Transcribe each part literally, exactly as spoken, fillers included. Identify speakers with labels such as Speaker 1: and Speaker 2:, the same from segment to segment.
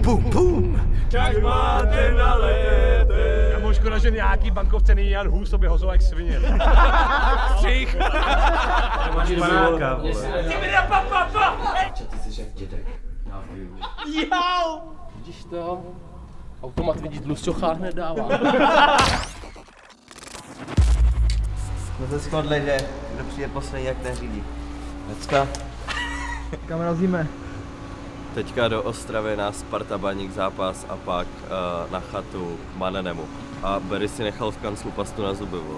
Speaker 1: pum, pum.
Speaker 2: Tak máte na léte.
Speaker 3: Kamo, škoda, že nějaký bankovce není Jan Hůs, to by hozol jak svině.
Speaker 2: Střih.
Speaker 3: Máš panáka, vole.
Speaker 1: Ty jsi jak dědek.
Speaker 2: Jau. Vidíš to? Automat vidí tlusťocha hned dává.
Speaker 1: No se shodli, že kdo přijde poslední, jak neřídí. Necka.
Speaker 4: Kam razíme?
Speaker 5: Teďka do Ostravy na Sparta Baník zápas a pak uh, na chatu k Manenemu. A Barry si nechal v kanclu pastu na zuby, vole.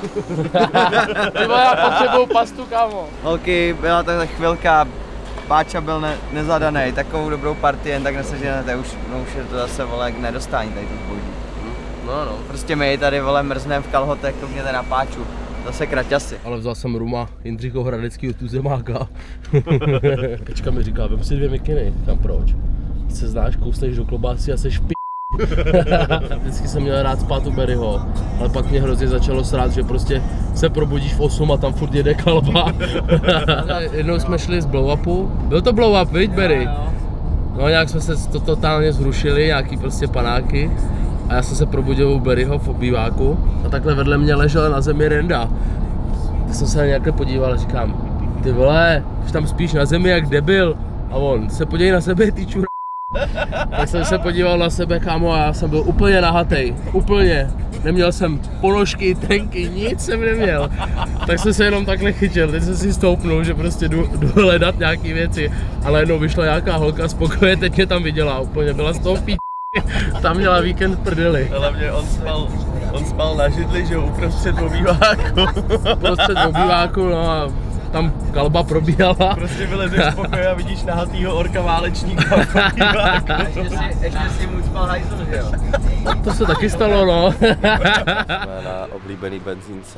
Speaker 2: Ty vole, já potřebuju pastu, kámo.
Speaker 1: Holky, byla to ta chvilka, Páča byl ne, nezadaný, takovou dobrou partii jen tak neseženete, už, no už je to zase, vole, k nedostání tady to zboží.
Speaker 2: No, no.
Speaker 1: Prostě my tady, vole, mrznem v kalhotech, koukněte na Páču. Zase kraťasy.
Speaker 2: Ale vzal jsem Ruma Jindřicho Hradeckýho tuzemáka. Pečka mi říká, vem si dvě mikiny. Tam proč? Se znáš, kousneš do klobásy a seš p***. Vždycky jsem měl rád spát u Barryho, ale pak mě hrozně začalo srát, že prostě se probudíš v osm a tam furt jede kalba. Jednou jsme šli z blow-upu. Byl to blow-up, viď, Barry? No nějak jsme se to totálně zrušili, nějaký prostě panáky. A já jsem se probudil u Barryho v obýváku a takhle vedle mě ležel na zemi Renda. Tak jsem se na nějaké podíval a říkám, ty vole, už tam spíš na zemi jak debil. A on, se podívej na sebe, ty čura. Tak jsem se podíval na sebe, kámo, a já jsem byl úplně nahatej, úplně. Neměl jsem ponožky, trenky, nic jsem neměl. Tak jsem se jenom takhle chytil, teď jsem si stoupnul, že prostě jdu, jdu hledat nějaký věci. Ale jednou vyšla nějaká holka z pokoje, teď mě tam viděla, úplně byla z toho pí. Tam měla víkend v prdeli.
Speaker 5: Hlavně on spal, on spal na židli, že uprostřed obýváku.
Speaker 2: Uprostřed obýváku, no a tam kalba probíhala.
Speaker 5: Prostě vylezeš z pokoje a vidíš nahatýho orka válečníka v obýváku.
Speaker 1: Ještě si, ještě si mu spal hajzl, že jo?
Speaker 2: To se taky stalo, no.
Speaker 5: Jsme na oblíbený benzínce.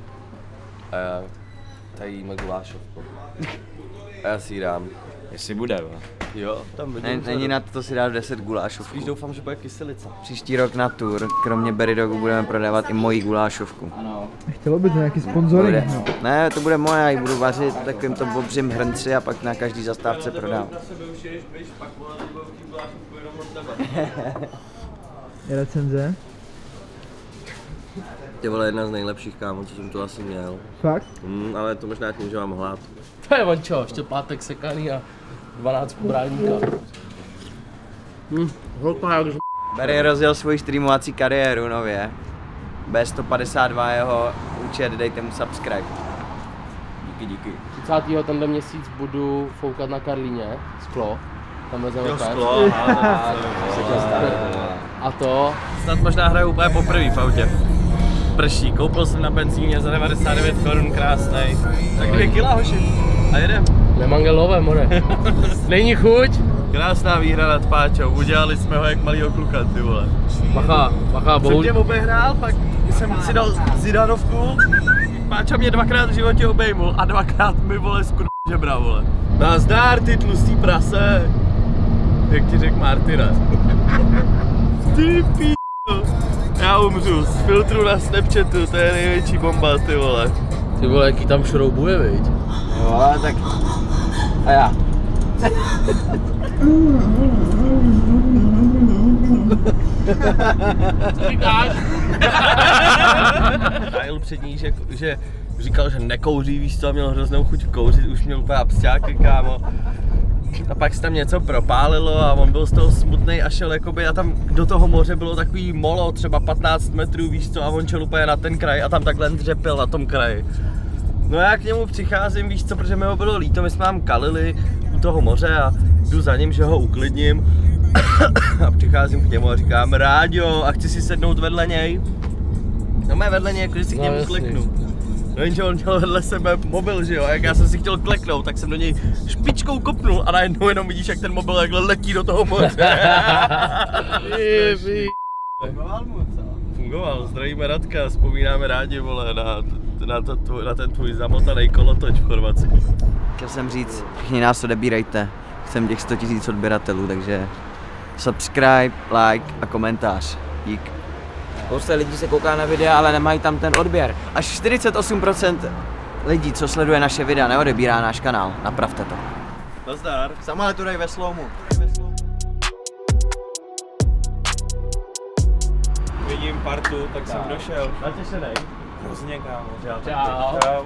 Speaker 5: A já tady jíme gulášovku. A já si ji dám.
Speaker 1: Jestli bude, jo.
Speaker 5: Jo, tam vidím.
Speaker 1: Ne, není na to si dát deset gulášovků.
Speaker 5: Spíš doufám, že bude kyselica.
Speaker 1: Příští rok na tour, kromě Berry Dogu, budeme prodávat i moji gulášovku. Ano.
Speaker 4: Chtělo by to nějaký sponzoring, no.
Speaker 1: Ne, to bude moje, já ji budu vařit v takovým to obřím hrnci a pak na každý zastávce prodám.
Speaker 4: Je recenze?
Speaker 5: Ty vole, jedna z nejlepších, kámo, co jsem tu asi měl.
Speaker 4: Fakt?
Speaker 5: Mm, ale to možná tím, že mám hlad.
Speaker 2: To je Vančo, ještě pátek sekaný a dvanáct brádníka. Hm, holka jak z...
Speaker 1: Berry rozjel svoji streamovací kariéru nově. B sto padesát dva jeho účet, dejte mu subscribe. Díky, díky.
Speaker 2: třicátého tenhle měsíc budu foukat na Karlíně, sklo. Tam vezeme
Speaker 5: Jo,
Speaker 2: pes.
Speaker 5: sklo, aha,
Speaker 2: A to...
Speaker 5: snad možná hraju úplně poprvé v autě. Prší, koupil jsem na benzíně za devadesát devět korun, krásnej. Tak dvě kila, hoši. A jedem.
Speaker 2: Nemangelové, more. Není chuť?
Speaker 5: Krásná výhra nad Páčou, udělali jsme ho jak malýho kluka, ty vole.
Speaker 2: Bacha, bacha,
Speaker 5: Jsem
Speaker 2: bohu...
Speaker 5: tě obehrál, pak jsem si dal Zidanovku, Páča mě dvakrát v životě obejmul a dvakrát mi, vole, skur... žebra, vole. Nazdár, ty tlustý prase, jak ti řekl Martina. Ty p***o, já umřu, z filtru na Snapchatu, to je největší bomba, ty vole.
Speaker 2: Ty vole, jaký tam šroubuje, viď?
Speaker 1: Jo, ale tak... A já.
Speaker 2: Co říkáš?
Speaker 5: Kyle před ní, že, že říkal, že nekouří, víš co, měl hroznou chuť kouřit, už měl úplně absťáky, kámo. A pak se tam něco propálilo a on byl z toho smutnej a šel jakoby, a tam do toho moře bylo takový molo, třeba patnáct metrů, víš co, a on šel úplně na ten kraj a tam takhle dřepil na tom kraji. No já k němu přicházím, víš co, protože mi ho bylo líto, my jsme tam kalili u toho moře a jdu za ním, že ho uklidním. A přicházím k němu a říkám, Ráďo, a chci si sednout vedle něj. No mé vedle něj, jakože si k
Speaker 2: No,
Speaker 5: němu
Speaker 2: jasný.
Speaker 5: kliknu. No jenže on měl vedle sebe mobil, že jo, a jak já jsem si chtěl kleknout, tak jsem do něj špičkou kopnul a najednou jenom vidíš, jak ten mobil jakhle letí do toho moře.
Speaker 1: Fungoval mu, co?
Speaker 5: Fungoval, zdravíme Radka, vzpomínáme rádi, vole, na, na, to, tvoj, na ten tvůj zamotaný kolotoč v Chorvatsku.
Speaker 1: Chtěl jsem říct, všichni nás odebírejte. Chcem těch sto tisíc odběratelů, takže subscribe, like a komentář. Dík. Spousta lidí se kouká na videa, ale nemají tam ten odběr. Až čtyřicet osm procent lidí, co sleduje naše videa, neodebírá náš kanál. Napravte to.
Speaker 5: Nazdar.
Speaker 1: Samohle tu dej ve slomu.
Speaker 3: vidím partu, tak jsem došel.
Speaker 5: Natěšenej.
Speaker 3: Hrozně, kámo. Čau.
Speaker 5: Čau.
Speaker 3: Čau.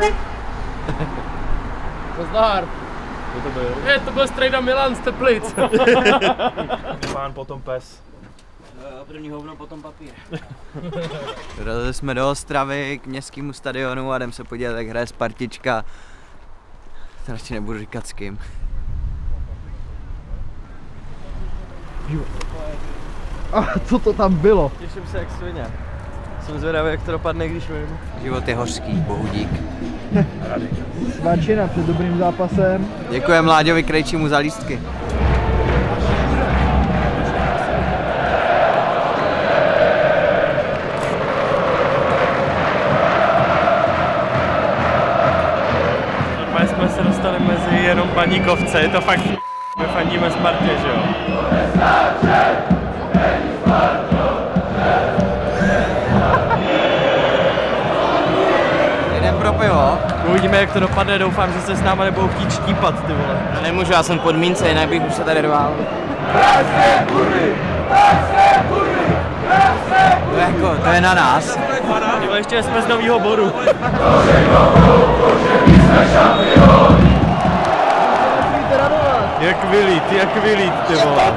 Speaker 2: Nazdar.
Speaker 5: Kdo to byl?
Speaker 2: Je, to byl Strejda Milan z Teplic.
Speaker 3: Pán, potom pes.
Speaker 1: První hovno, potom papír. Dorazili jsme do Ostravy k městskému stadionu a jdem se podívat, jak hraje Spartička. To radši nebudu říkat s kým.
Speaker 4: A co to tam bylo?
Speaker 5: Těším se jak svině. Jsem zvědavý, jak to dopadne, když vím.
Speaker 1: Život je hořký, bohu dík.
Speaker 4: Sváčina před dobrým zápasem.
Speaker 1: Děkujeme Láďovi Krejčímu za lístky.
Speaker 3: Normálně jsme se dostali mezi jenom Baníkovce, je to fakt my fandíme Spartě, že jo?
Speaker 1: Jdem pro pivo.
Speaker 5: Uvidíme, jak to dopadne, doufám, že se s náma nebudou chtít štípat, ty vole.
Speaker 1: No nemůžu, já jsem podmínce, jinak bych už se tady rval. To je jako, to je na nás.
Speaker 5: Tyvo, ještě jsme z novýho bodu. Jak vylít, jak vylít, ty vole.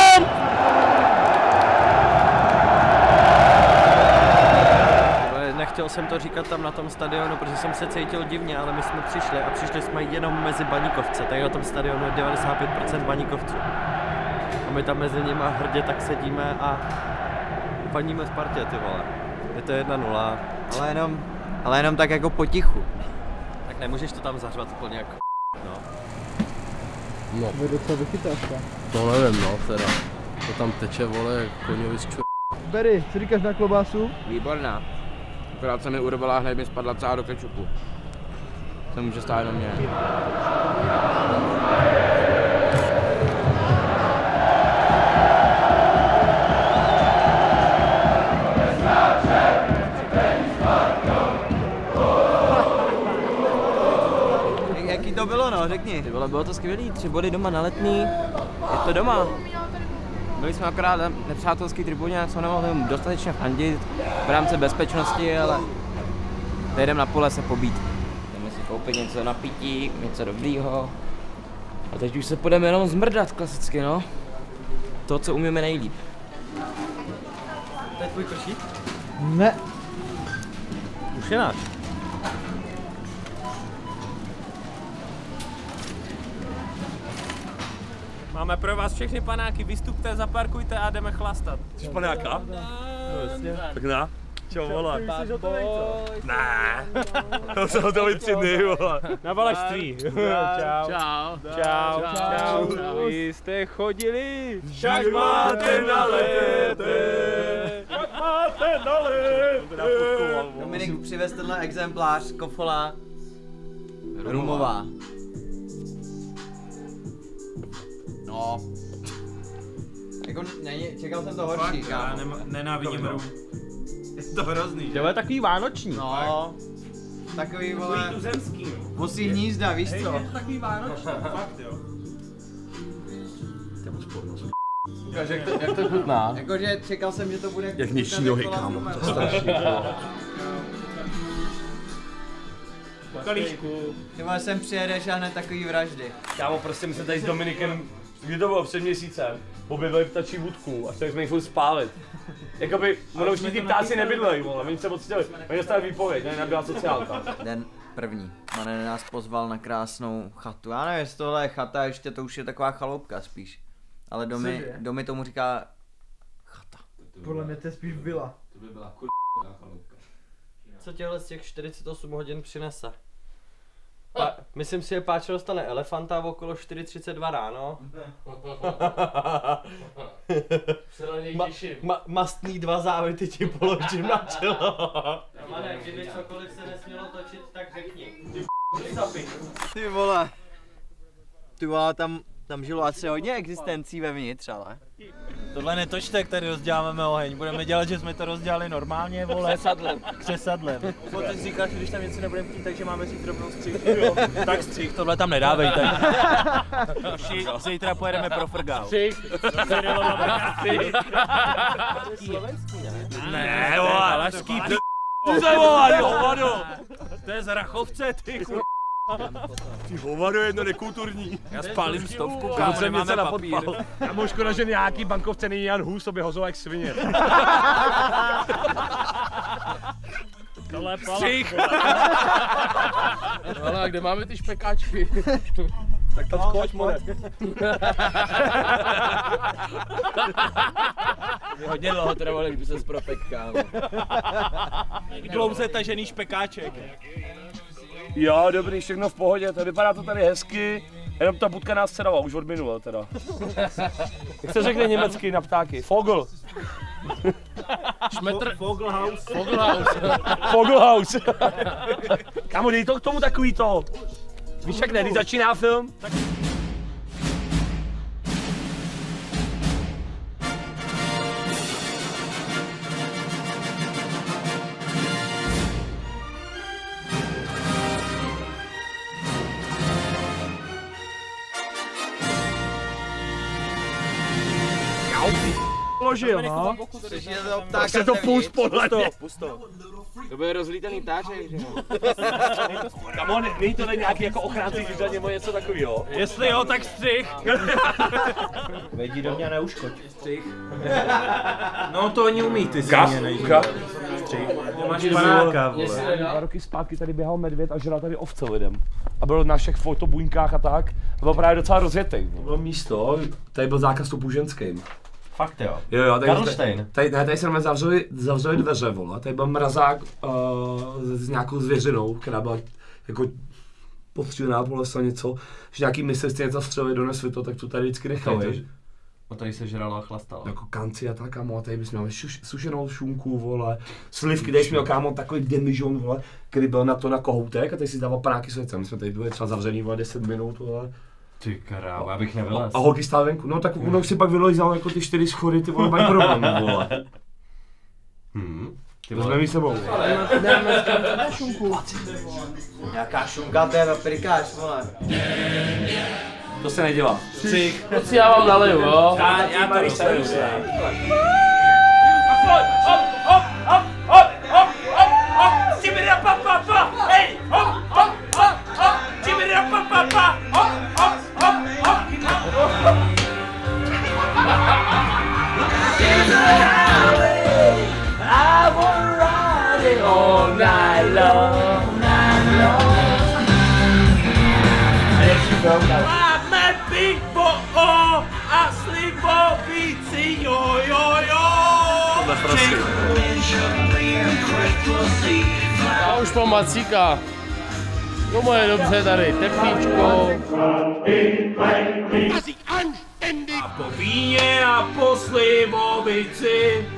Speaker 5: Nechtěl jsem to říkat tam na tom stadionu, protože jsem se cítil divně, ale my jsme přišli a přišli jsme jenom mezi Baníkovce. Tady na tom stadionu je devadesát pět procent Baníkovců. A my tam mezi nimi hrdě tak sedíme a fandíme Spartě, ty vole. Je to jedna nula.
Speaker 1: Ale jenom, ale jenom tak jako potichu.
Speaker 5: Tak nemůžeš to tam zařvat úplně jako no.
Speaker 2: No,
Speaker 4: To je docela vychytářka.
Speaker 2: to nevím, no, teda. To tam teče, vole, koňovi z ču...
Speaker 4: Berry, co říkáš na klobásu?
Speaker 6: Výborná. Akorát se mi urvala a hned mi spadla celá do kečupu. To může stát jenom mě.
Speaker 1: Jaký to bylo, no, řekni.
Speaker 5: Ty vole, bylo to skvělý, tři body doma na Letný, je to doma.
Speaker 6: Byli jsme akorát na nepřátelský tribuně, co nemohli dostatečně fandit v rámci bezpečnosti, ale jdeme na pole se pobít. Jdeme si koupit něco na pití, něco dobrýho. A teď už se půjdeme jenom zmrdat klasicky, no. To, co umíme nejlíp.
Speaker 5: To je tvůj košík?
Speaker 4: Ne.
Speaker 5: Už je náš.
Speaker 3: Máme pro vás všechny panáky, vystupte, zaparkujte a jdeme chlastat. Jsi panáka? No,
Speaker 5: jasně.
Speaker 3: Tak na. Čau, vole. Ne. To jsou to tři dny, vole. Na valašství. Čau.
Speaker 2: Čau.
Speaker 3: Čau. Čau. Vy jste chodili, však máte nalete. Jak máte nalete.
Speaker 1: Dominik přivez tenhle exemplář, Kofola Rumová. No. Jako není, čekal jsem to horší, kámo.
Speaker 3: Nenávidím rum. Je to hrozný,
Speaker 5: To je takový vánoční.
Speaker 1: No. Takový, vole,
Speaker 3: Tuzemský.
Speaker 1: vosí hnízda, víš co?
Speaker 3: Je to takový vánoční. Fakt jo.
Speaker 2: Jak to, jak to chutná?
Speaker 1: Jakože čekal jsem, že to bude...
Speaker 5: Jak nižší nohy, kámo, to je strašný.
Speaker 3: Kalíšku.
Speaker 1: Ty vole, sem přijedeš a hned takový vraždy.
Speaker 3: Kámo, prostě my jsme tady s Dominikem, kdy to bylo před měsícem, objevili ptačí budku a chtěli jsme jich furt spálit. Jakoby, ono už ty ptáci nebydlejí, vole, oni se ocitili, oni dostali výpověď, ne, nebyla sociálka.
Speaker 1: Den první. Manen nás pozval na krásnou chatu. Já nevím, jestli tohle je chata, ještě to už je taková chaloupka spíš. Ale domy, domy tomu říká chata.
Speaker 4: Podle mě to je spíš vila.
Speaker 6: To by byla k***ká chaloupka.
Speaker 5: Co těhle z těch čtyřicet osm hodin přinese? Pa, myslím si, že Páčo dostane elefanta v okolo čtyři třicet dva ráno.
Speaker 2: Se na něj
Speaker 5: Ma,
Speaker 2: těším.
Speaker 5: ma, mastný dva závity ti položím na čelo. Romane, kdyby cokoliv se nesmělo točit, tak řekni. Ty
Speaker 1: Ty vole. Ty vole, tam, tam žilo asi hodně existencí vevnitř, ale.
Speaker 7: Tohle netočte, jak tady rozděláme oheň. Budeme dělat, že jsme to rozdělali normálně, vole.
Speaker 2: Přesadlem.
Speaker 7: Přesadlem.
Speaker 5: No, teď říkáš, že když tam něco nebudeme chtít, takže máme říct rovnou střih.
Speaker 7: Tak střih, tohle tam nedávejte. Vši, zítra pojedeme pro frgál.
Speaker 2: Střih.
Speaker 5: Slovenský, ne?
Speaker 7: Ne, vole, lašský p***. Ty se vole, hovado. To je z Rachovce, ty kur...
Speaker 3: Ty hovado, jedno nekulturní.
Speaker 7: Já spálím stovku,
Speaker 3: Kámo,
Speaker 7: kámo, nemáme
Speaker 3: na
Speaker 7: papír.
Speaker 3: podpal. Já můžu škoda, že nějaký bankovce není Jan Hus, to by hozol jak svině.
Speaker 7: Tohle pala.
Speaker 3: Střih.
Speaker 2: Ale a kde máme ty špekáčky?
Speaker 3: Tak tam skoč, more.
Speaker 6: Hodně dlouho trvalo, když se propek, kámo.
Speaker 7: Dlouze tažený špekáček.
Speaker 3: Jo, dobrý, všechno v pohodě, to vypadá to tady hezky. Jenom ta budka nás sedala, už od minule teda. Jak se řekne německy na ptáky? Vogel.
Speaker 2: Šmetr.
Speaker 7: Vogelhaus.
Speaker 2: Vogelhaus.
Speaker 3: Vogelhaus. Kámo, dej to k tomu takový to. Víš jak ne, když začíná film? Tak... Ložil, no. Tak se to pust podle to.
Speaker 6: To bude rozlítaný ptáček, že jo?
Speaker 3: Kamo, není to nějaký jako ochránci zvířat nebo něco takového?
Speaker 7: Jestli jo, tak střih.
Speaker 5: Vejdi do mě neuškoď.
Speaker 7: No to oni umí, ty si
Speaker 3: Kas,
Speaker 7: mě nejdi.
Speaker 3: Máš
Speaker 7: panáka, vole.
Speaker 3: Dva roky zpátky tady běhal medvěd a žral tady ovce lidem. A byl na všech fotobuňkách a tak. A byl právě docela rozjetý. Bylo místo, tady byl zákaz vstupu ženským.
Speaker 5: Fakt jo.
Speaker 3: Jo, jo, tady,
Speaker 5: Karlštejn.
Speaker 3: tady, ne, tady se nám zavřeli, zavřeli dveře, vole. Tady byl mrazák uh, s nějakou zvěřinou, která byla jako postřílená podle se něco, že nějaký myslivci něco střelili, donesli to, tak to tady vždycky nechali.
Speaker 5: A tady se žrala a chlastala.
Speaker 3: Jako kanci a tak, kámo, a tady bys měl šuš, sušenou šunku, vole, slivky, tady jsi měl, kámo, takový demižon, vole, který byl na to na kohoutek a tady si dával panáky světce, my jsme tady byli třeba zavřený, vole, deset minut, vole.
Speaker 5: Ty krávo, já bych nevylez.
Speaker 3: A holky stále venku, no tak ono si pak vylezal jako ty čtyři schody, ty vole, mají problém, vole.
Speaker 5: Hmm. Ty
Speaker 3: To jsme mít sebou.
Speaker 1: Nějaká šunka, to je paprikáš, vole.
Speaker 3: To se nedělá.
Speaker 2: Střih. To si já vám naleju, jo?
Speaker 7: Já, já to vystavu se. Máme pivo a slivovici, jo, jo, jo.
Speaker 2: Já už mám macíka. No moje dobře tady, teplíčko.
Speaker 7: A po víně a po slivovici,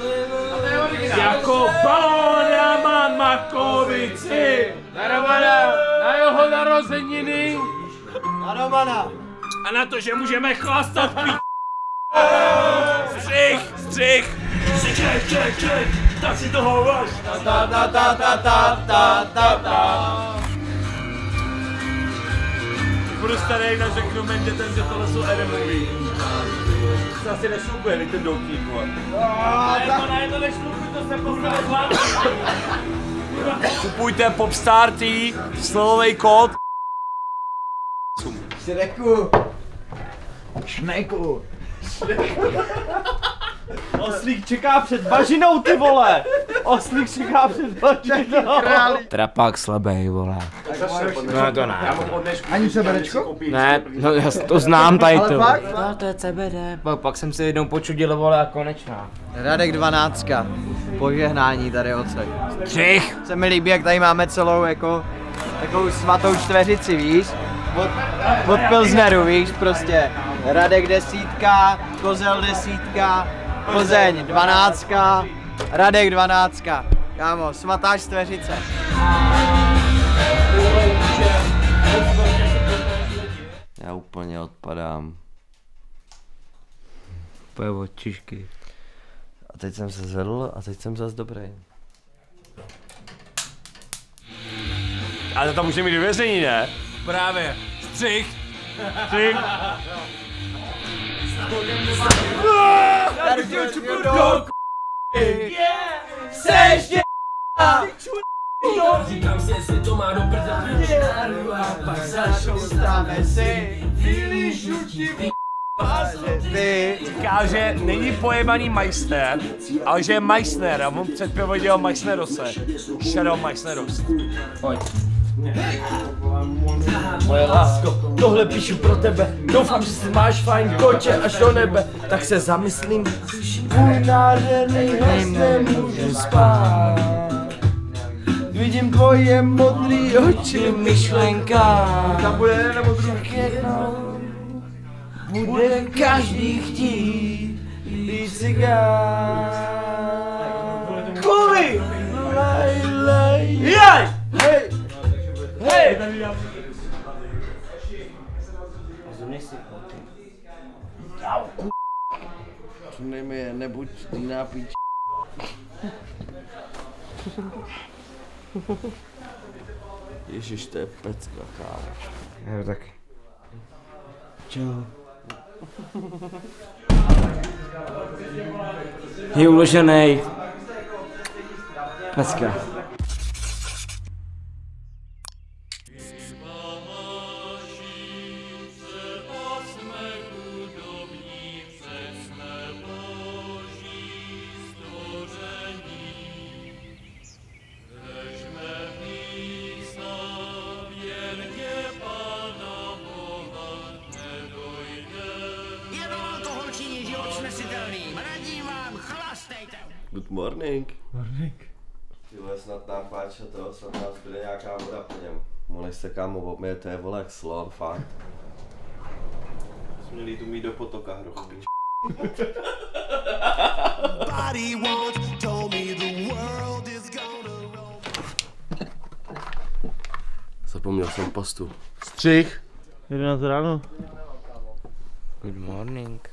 Speaker 7: jako balón já mám makovici.
Speaker 2: Na Romana, na jeho narozeniny.
Speaker 1: Na Romana.
Speaker 7: A na to, že můžeme chlastat p***. Střih, střih. Si ček, ček, ček, tak si toho váš.
Speaker 1: Ta ta ta ta ta ta ta ta.
Speaker 3: Budu starý, neřeknu mém dětem, že tohle jsou eremový. To asi nešlupuje, víte, ten doutník, vole.
Speaker 7: Ne, ne, to nešlupuje, to se postane zvládne. Kupujte Popstar Tea, slovovej kód.
Speaker 1: Šreku. Šneku.
Speaker 3: Oslík čeká před bažinou, ty vole! Oslík čeká před bažinou!
Speaker 6: Trapák slabý, vole. No to ne.
Speaker 4: Ani seberečko?
Speaker 6: Ne, no já to znám tady
Speaker 4: Ale
Speaker 6: to.
Speaker 4: fakt?
Speaker 6: No to je C B D. Pak, pak jsem si jednou počudil, vole, a konečná.
Speaker 1: Radek dvanáctka. Požehnání tady odsek.
Speaker 6: Střih.
Speaker 1: Se mi líbí, jak tady máme celou jako takovou svatou čtveřici, víš? Od, od Pilsneru, víš, prostě. Radek desítka, Kozel desítka, Plzeň dvanáctka, Radek dvanáctka. Kámo, svatá čtveřice. Já úplně odpadám.
Speaker 6: Úplně od čišky.
Speaker 5: A teď jsem se zvedl a teď jsem zas dobrý.
Speaker 3: Ale tam může mít vyvěření, ne?
Speaker 7: Právě. Střih.
Speaker 3: Střih.
Speaker 2: Říkám si, jestli to má do prdele. A pak zašustáme si.
Speaker 3: Říká, že není pojebaný Meissner, ale že je Meissner a on před pivo dělal Meissnerose. Shadow Meissneros.
Speaker 2: Pojď. Moje lásko, tohle píšu pro tebe. Doufám, že si máš fajn koče až do nebe. Tak se zamyslím, můj nádherný hlas nemůžu spát. Vidím tvoje modrý oči, myšlenka. Tam bude nebo jednou bude každý chtít být cigán. Kvůli! Lej, lej! Jej! Hej! Hej!
Speaker 5: Přijde mi je, nebuď jiná píč. Ježiš, to je pecka, kámo.
Speaker 1: Jo, tak. Čau.
Speaker 6: Je uložený. Pecka.
Speaker 5: Good morning. Morning. Tyhle snad nápáč a toho, snad nás bude nějaká voda po něm. Mohli se kámo obmět, to je vole jak slon, fakt. Jsme měli tu mít do potoka, hrochu.
Speaker 2: Zapomněl jsem postu. Střih.
Speaker 4: jedenáct ráno.
Speaker 6: Good morning.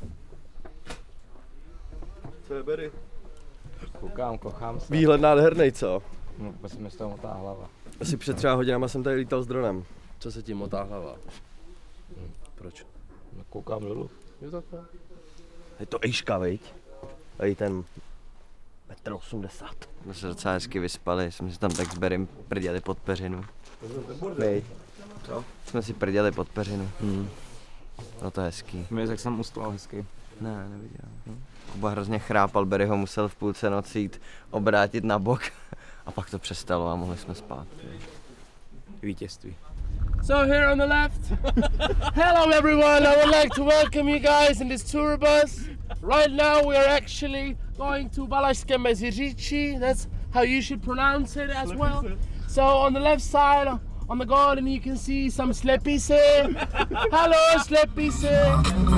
Speaker 5: Co je Berry?
Speaker 6: Koukám, kochám se.
Speaker 5: Výhled nádhernej, co?
Speaker 6: No, prostě mi z toho motá hlava.
Speaker 5: Asi před třeba hodinama jsem tady lítal s dronem.
Speaker 2: Co se tím motá hlava? Hm, proč?
Speaker 6: No, koukám dolů.
Speaker 2: Je takhle.
Speaker 5: Je to Ejška, viď? Tady ten metr osmdesát.
Speaker 1: Jsme se docela hezky vyspali, jsme si tam tak s Berrym prděli pod peřinu. Viď? Co? Jsme si prděli pod peřinu. Hmm. No to je hezký.
Speaker 6: Mě jak jsem ustlal hezky.
Speaker 1: Ne, neviděl. Hm. Kuba hrozně chrápal, Berry ho musel v půlce noci jít obrátit na bok a pak to přestalo a mohli jsme spát.
Speaker 6: Vítězství.
Speaker 2: So here on the left, hello everyone, I would like to welcome you guys in this tour bus. Right now we are actually going to Valašské Meziříčí, that's how you should pronounce it as well. So on the left side, on the garden you can see some Slepice. Hello Slepice.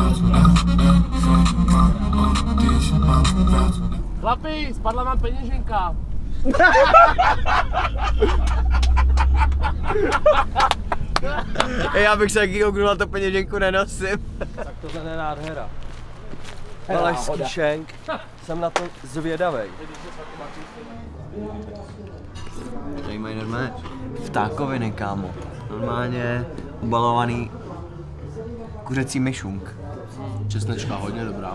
Speaker 2: Chlapi, spadla vám peněženka.
Speaker 1: Já bych se taky kouknul na to peněženku, nenosím.
Speaker 5: Tak tohle je nádhera. Valašský šenk. Jsem na to zvědavej.
Speaker 1: Tady mají normálně vtákoviny, kámo. Normálně ubalovaný kuřecí myšunk.
Speaker 2: Česnečka hodně dobrá.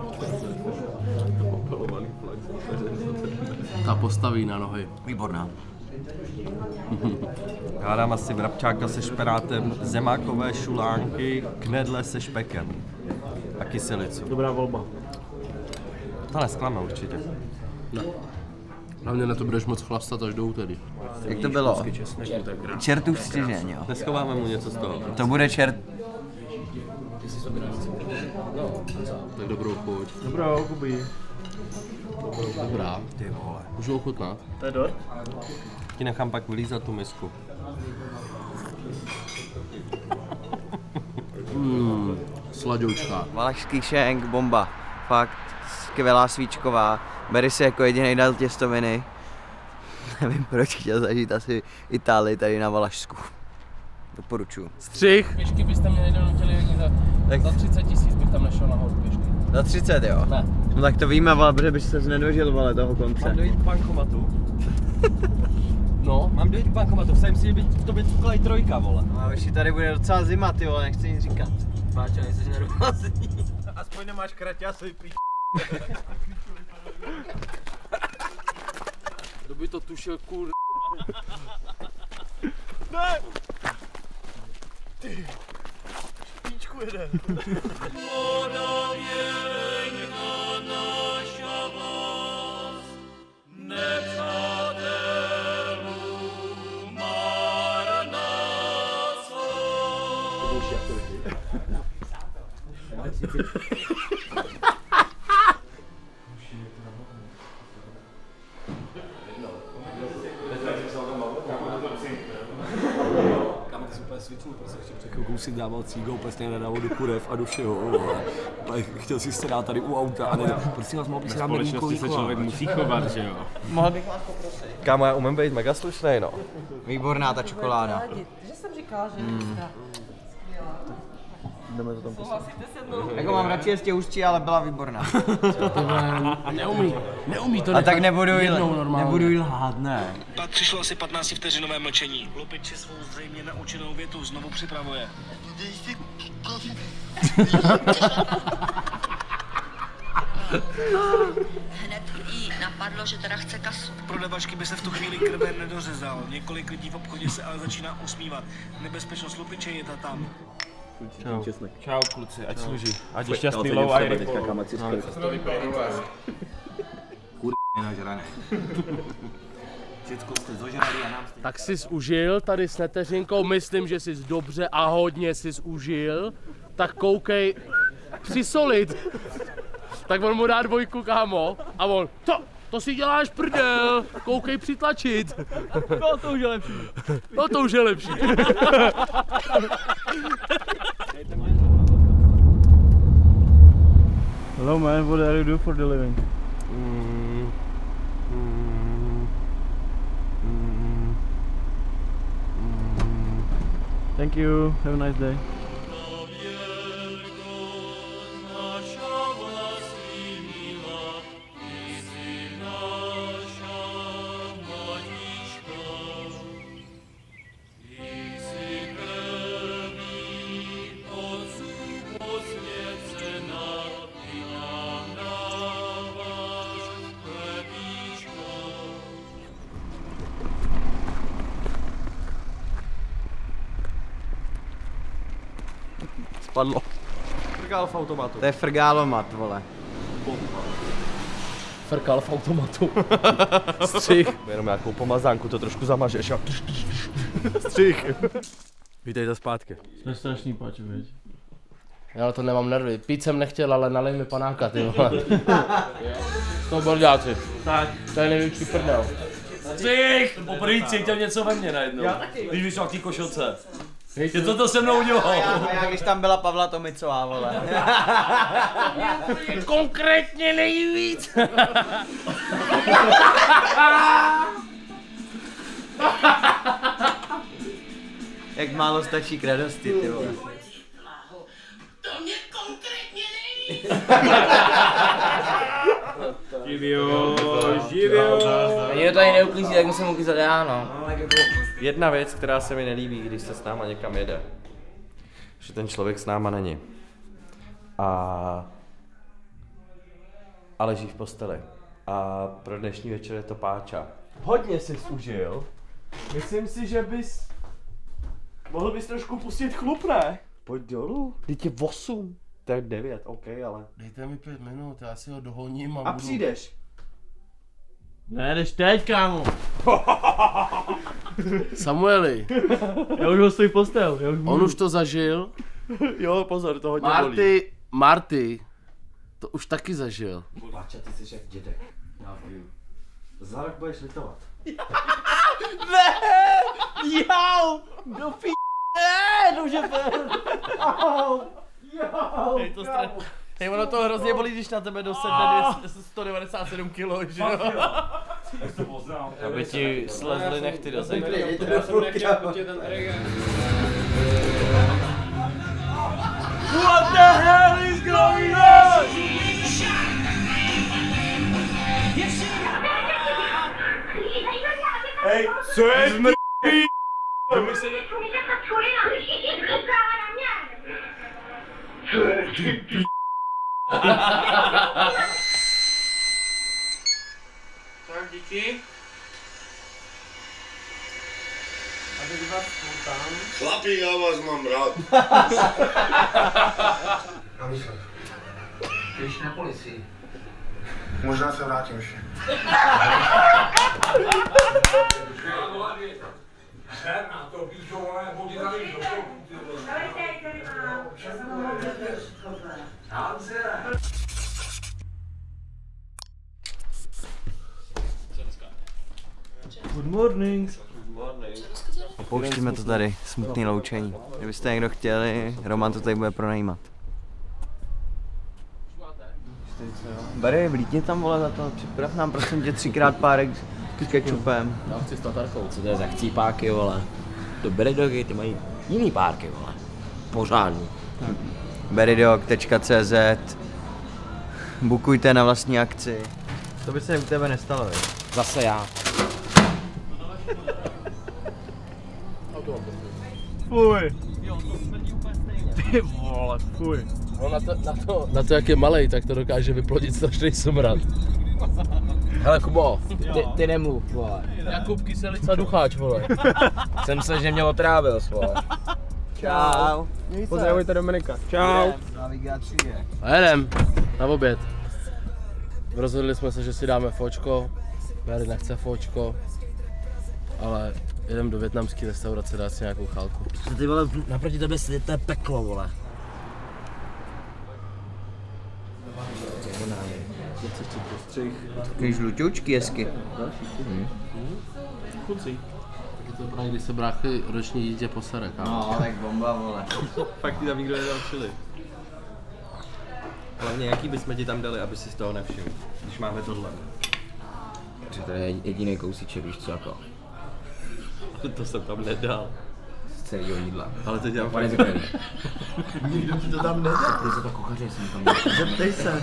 Speaker 2: Ta postaví na nohy.
Speaker 1: Výborná.
Speaker 5: Hádám asi vrabčáka se šperátem, zemákové šulánky, knedle se špekem a kyselicu.
Speaker 4: Dobrá volba.
Speaker 5: To nesklame určitě.
Speaker 2: Ne. Hlavně na to budeš moc chlastat až do úterý.
Speaker 1: Jak to bylo? Čertův stěžeň, jo.
Speaker 5: Neschováme mu něco z toho.
Speaker 1: To bude čert...
Speaker 2: Tak dobrou chuť.
Speaker 4: Dobrou, Kubi.
Speaker 2: Dobrá.
Speaker 5: Ty vole.
Speaker 2: Můžu ochutnat?
Speaker 4: To je dort?
Speaker 5: Ti nechám pak vylízat tu misku.
Speaker 2: Mmm, sladoučka.
Speaker 1: Valašský šenk, bomba. Fakt, skvělá svíčková. Berry si jako jedinej dal těstoviny. Nevím proč, chtěl zažít asi Itálii tady na Valašsku. Doporučuju.
Speaker 2: Střih. Pěšky byste mě nedonutili ani za, za třicet tisíc bych tam nešel nahoru pěšky.
Speaker 1: Za třicet, jo?
Speaker 2: Ne.
Speaker 1: No tak to víme, ale protože byste se nedožil, vole, toho konce.
Speaker 5: Mám dojít k bankomatu.
Speaker 2: No.
Speaker 5: Mám dojít k bankomatu, vsem si, že by v tobě cuklej trojka, vole.
Speaker 1: No a ještě tady bude docela zima, ty vole, nechci nic říkat.
Speaker 5: Báča, nejseš nervózní.
Speaker 7: Aspoň nemáš kraťasy, pí.
Speaker 2: Kdo by to tušil, kur...
Speaker 7: Ne! Ty! Špičku jeden.
Speaker 3: Kámo, ty jsi úplně svičný, prostě před chvilkou si dával cígo, úplně stejně nedával do kurev a do všeho, vole. Chtěl si se dát tady u auta a nedal. Prosím vás, mohl bych si dát medínkový kola.
Speaker 7: Člověk musí chovat, že jo?
Speaker 1: Mohl bych vás poprosit.
Speaker 5: Kámo, já umím být mega slušnej, no.
Speaker 1: Výborná ta čokoláda.
Speaker 8: Že jsem říkala, že je extra.
Speaker 5: Jdeme to tam poslat.
Speaker 1: Jako mám radši ještě hustší, ale byla výborná.
Speaker 2: Neumí, neumí to
Speaker 1: A tak nebudu jí,
Speaker 2: jednou normálně.
Speaker 1: nebudu jí lhát, ne.
Speaker 9: Pak přišlo asi patnáctivteřinové mlčení. Lupič si svou zřejmě naučenou větu znovu připravuje.
Speaker 10: Hned jí napadlo, že teda chce kasu.
Speaker 9: Prodavačky by se v tu chvíli krve nedořezal. Několik lidí v obchodě se ale začíná usmívat. Nebezpečnost lupiče je ta tam.
Speaker 7: Čau. Čau kluci, ať služí. Ať je šťastný low a rybu.
Speaker 1: Nažrané. Všecko jste zožrali a nám jste...
Speaker 2: Tak jsi užil tady s neteřinkou, myslím, že jsi dobře a hodně jsi užil. Tak koukej, přisolit. Tak on mu dá dvojku, kámo, a on, to, to si děláš prdel, koukej přitlačit.
Speaker 7: No to už je lepší.
Speaker 2: No to už je lepší.
Speaker 4: Hello man, what do you do for the living?
Speaker 5: Mm, mm, mm, mm.
Speaker 4: Thank you, have a nice day.
Speaker 5: Spadlo. Frgál v automatu.
Speaker 1: To je frgálomat, vole.
Speaker 2: Frkal v automatu. Střih.
Speaker 5: Jenom nějakou pomazánku, to trošku zamažeš a... Střih. Vítejte zpátky.
Speaker 4: Jsme strašný pač, viď?
Speaker 2: Já na to nemám nervy. Pít jsem nechtěl, ale nalej mi panáka, ty vole. To borďáci. Tak. To je největší prdel.
Speaker 3: Střih! Poprvé cítil něco ve mně najednou. Když vyšel v té košilce. Je to to se mnou udělal.
Speaker 1: A já když tam byla Pavla Tomicová, vole.
Speaker 2: Konkrétně nejvíc.
Speaker 1: Jak málo stačí k radosti, ty vole.
Speaker 10: To mě konkrétně nejvíc.
Speaker 7: Živio, živio.
Speaker 6: Mě to tady neuklízí, tak musím uklízet já, no.
Speaker 5: Jedna věc, která se mi nelíbí, když se s náma někam jede, že ten člověk s náma není. A... a leží v posteli. A pro dnešní večer je to páča. Hodně jsi užil. Myslím si, že bys... mohl bys trošku pustit chlup, ne? Pojď dolů. Teď je osm. To je devět, OK, ale...
Speaker 2: Dejte mi pět minut, já si ho dohoním a,
Speaker 5: A
Speaker 2: budu...
Speaker 5: přijdeš.
Speaker 4: Ne, jdeš teď, kámo.
Speaker 2: Samueli,
Speaker 4: Já už ho stojí postel, já už
Speaker 2: on
Speaker 4: můžu.
Speaker 2: už to zažil.
Speaker 5: Jo, pozor, to hodně bolí.
Speaker 2: Marty, Marty, to už taky zažil.
Speaker 5: Páča, ty jsi jak dědek. Já vím. Za rok budeš litovat.
Speaker 2: Jau! Do p***, ne, do žepe. Au, jau.
Speaker 5: Hej, to stra... Hej, ono to hrozně bolí, když na tebe dosedne sto devadesát sedm kilo, že jo? Aby ti slezly nechty do země.
Speaker 3: What the hell is going on? Hej, co je to?
Speaker 6: Tak, díky. A teď vás spoutám.
Speaker 11: Chlapi, já vás mám rád.
Speaker 9: A myslím.
Speaker 6: Když na policii.
Speaker 9: Možná se vrátím ještě.
Speaker 11: Na to píšou, ale hodí za líš.
Speaker 4: Good morning.
Speaker 1: Opouštíme to tady, smutný loučení. Kdybyste někdo chtěli, Roman to tady bude pronajímat. Barry, vlítni tam vole za to, připrav nám prosím tě třikrát párek s kečupem.
Speaker 2: Já chci s tatarkou.
Speaker 6: Co to je za chcípáky, vole? To Beredogy, ty mají jiný párky, vole. Pořádný.
Speaker 1: beridog tečka cé zet. Bukujte na vlastní akci. To by se u tebe nestalo, jo?
Speaker 6: Zase já.
Speaker 4: Fuj. Ty vole, fuj.
Speaker 2: No na to, na to, na to jak je malej, tak to dokáže vyplodit strašný smrad.
Speaker 6: Hele Kubo, ty, ty nemluv, vole.
Speaker 2: Jakub Kyselica Ducháč, vole.
Speaker 6: Jsem se, že mě otrávil, vole.
Speaker 1: Čau.
Speaker 6: Pozdravujte Dominika. Čau.
Speaker 2: A jedem na oběd. Rozhodli jsme se, že si dáme fočko. Mary nechce fočko. Ale jedem do vietnamské restaurace dát si nějakou chálku.
Speaker 6: Ty vole, naproti tebe si to je peklo, vole.
Speaker 1: Takový žluťoučky hezky.
Speaker 2: Hmm. Chucí. Taky to právě, když se bráchy roční dítě posere, kámo.
Speaker 1: No, tak bomba, vole.
Speaker 5: Fakt ti tam nikdo nedal chili. Hlavně jaký bychom ti tam dali, aby si z toho nevšiml, když máme tohle.
Speaker 6: Protože to je jediný kousíček, víš co jako.
Speaker 5: To jsem tam nedal.
Speaker 6: Z celého jídla.
Speaker 5: Ale to dělám
Speaker 6: fakt.
Speaker 11: Nikdo ti to tam nedá.
Speaker 6: Ty se to kuchaři jsem tam dal.
Speaker 11: Zeptej se.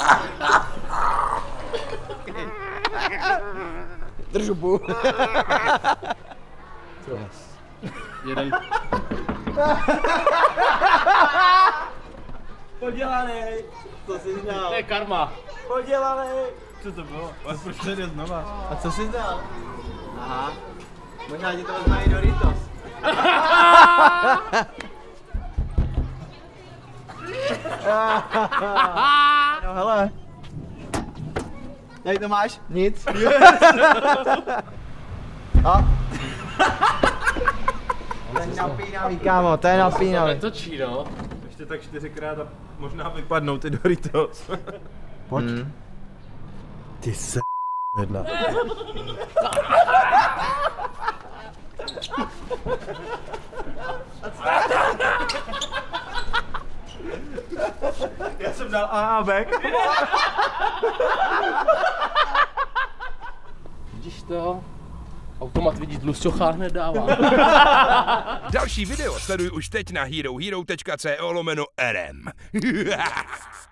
Speaker 6: Drž hubu.
Speaker 2: Yes. Jeden.
Speaker 4: Podělaný. To jsi znal.
Speaker 2: To je karma.
Speaker 4: Podělaný. Co to bylo? Ale proč to jde znova? A co jsi znal? Aha. Možná ti to vezme i Doritos. No hele. Jak to máš? Nic. A? To je napínavý, kámo, to je napínavý.
Speaker 2: To točí, no.
Speaker 3: Ještě tak čtyřikrát a možná vypadnou ty Doritos.
Speaker 11: Pojď. Hmm. Ty se jedna.
Speaker 3: Já jsem dal A a B.
Speaker 2: Vidíš to? Automat vidí tlusťocha hned dává.
Speaker 12: Další video sleduj už teď na hero hero tečka co lomeno rm.